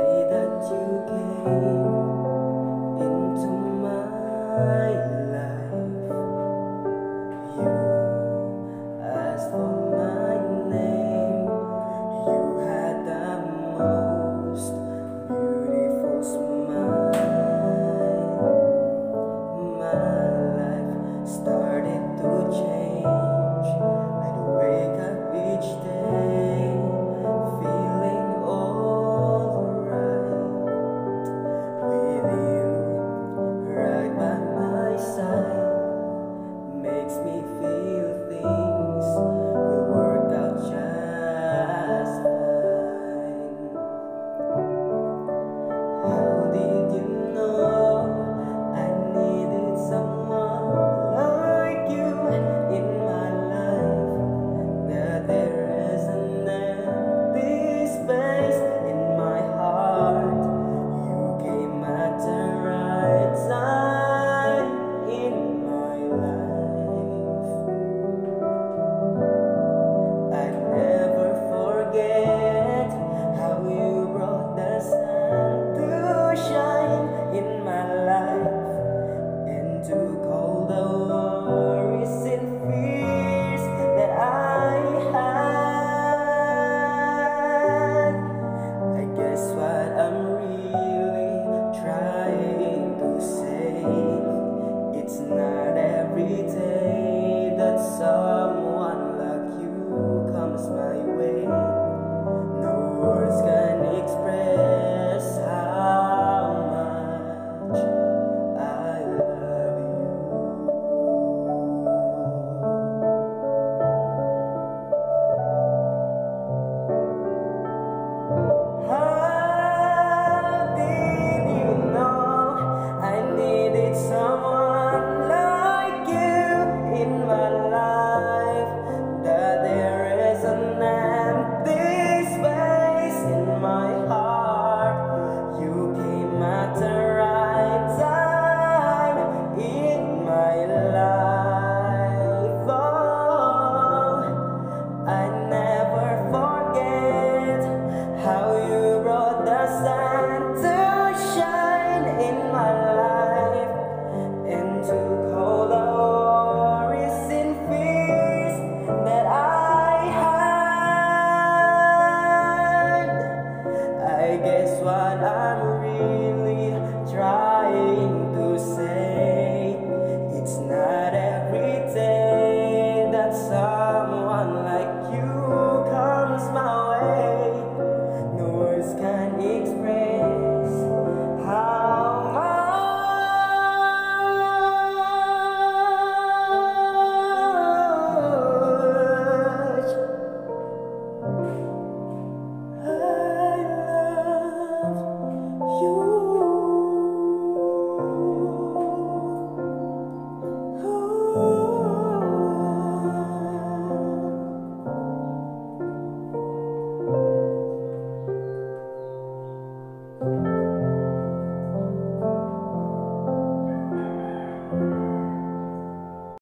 that you came into my life, you asked for my name. You had the most beautiful smile. My life started to change. I'd wake up each day feeling alright with you right by my side. Makes me feel things will work out just fine. How did you know I needed someone like you in my life? That there is an empty space in my heart. You came at the right time in my life. I never forget how you brought the sun to shine in my life, and took all the worries and fears that I had. I guess what I'm really trying to say, it's not every day that someone like you comes my way. No words can express how much I love you. How did you know I needed someone like you in my life? That there is an empty space in my heart. You came at the right time in my life. Oh, I never forget how you brought the sun to shine in my life, and took all the worries and fears that I had. I guess what I'm really trying to say, it's not every day that someone like you comes my way. No words can express how much I love you. Ooh.